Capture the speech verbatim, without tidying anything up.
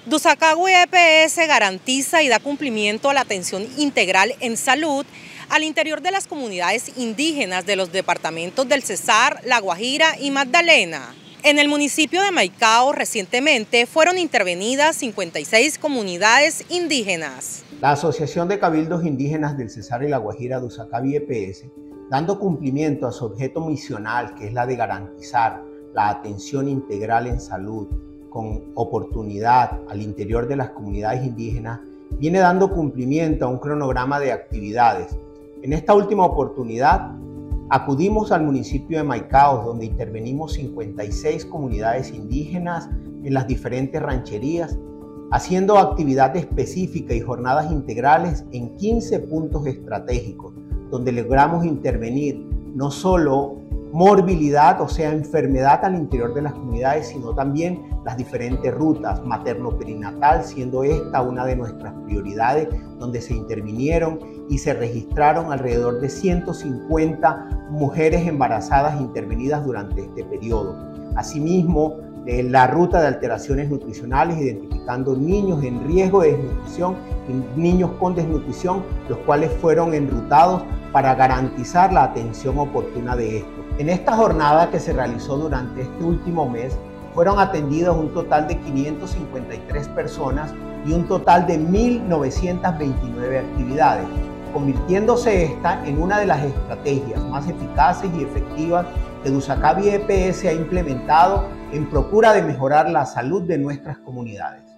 Dusacagui E P S garantiza y da cumplimiento a la atención integral en salud al interior de las comunidades indígenas de los departamentos del Cesar, La Guajira y Magdalena. En el municipio de Maicao recientemente fueron intervenidas cincuenta y seis comunidades indígenas. La Asociación de Cabildos Indígenas del Cesar y La Guajira, Dusacagui E P S, dando cumplimiento a su objeto misional, que es la de garantizar la atención integral en salud con oportunidad al interior de las comunidades indígenas, viene dando cumplimiento a un cronograma de actividades. En esta última oportunidad acudimos al municipio de Maicao, donde intervenimos cincuenta y seis comunidades indígenas en las diferentes rancherías, haciendo actividad específica y jornadas integrales en quince puntos estratégicos, donde logramos intervenir no solo morbilidad, o sea, enfermedad al interior de las comunidades, sino también las diferentes rutas, materno-perinatal, siendo esta una de nuestras prioridades, donde se intervinieron y se registraron alrededor de ciento cincuenta mujeres embarazadas intervenidas durante este periodo. Asimismo, eh, la ruta de alteraciones nutricionales, identificando niños en riesgo de desnutrición y niños con desnutrición, los cuales fueron enrutados para garantizar la atención oportuna de estos. En esta jornada que se realizó durante este último mes, fueron atendidas un total de quinientas cincuenta y tres personas y un total de mil novecientas veintinueve actividades, convirtiéndose esta en una de las estrategias más eficaces y efectivas que Dusacagui E P S ha implementado en procura de mejorar la salud de nuestras comunidades.